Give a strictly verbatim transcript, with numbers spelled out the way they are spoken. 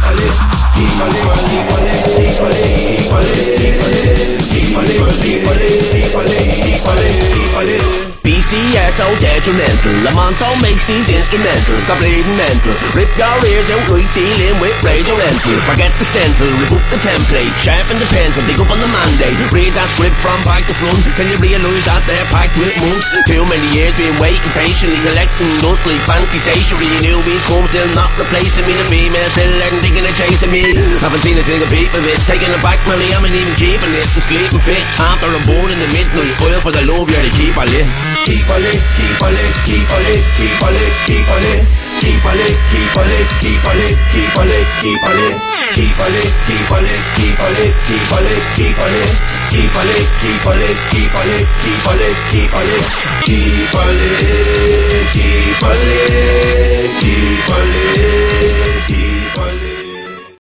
B C are so detrimental. Lamonto makes these instrumentals are bleeding mental. Rip your ears out like dealing with razor rental. Forget the stencil, reboot the template, sharpen the pencil, dig up on the mandate. Read that script from back to front till you realise that they're packed with monks. Too many years been waiting patiently, collecting dust like fancy stationery. Newbies come still not replacing me. The female still letting thinking of chasing me. Haven't seen a single peep of it. Taking it back, money, I'm even keeping it. I'm sleeping fit after I'm born in the midnight. Oil for the love, you're the keep a lit. Keep a lit, keep a lit, keep a lit, keep a lit, keep a lit. Keep a lit, keep a lit, keep a lit, keep a lit, keep a lit. Keep a lit, keep a lit, keep a lit, keep a lit, keep a lit. Keep a lit, keep a lit, keep a lit, keep a lit, keep a lit. Keep a lit, keep a lit, keep a lit.